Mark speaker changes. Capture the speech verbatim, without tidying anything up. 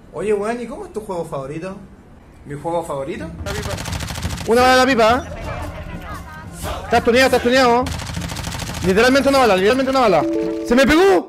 Speaker 1: Oye, weón, ¿y cómo es tu juego favorito? ¿Mi juego favorito?
Speaker 2: La pipa.
Speaker 3: Una bala de la pipa. Estás tuneado, estás tuneado. Literalmente una bala, literalmente una bala. ¡Se me pegó!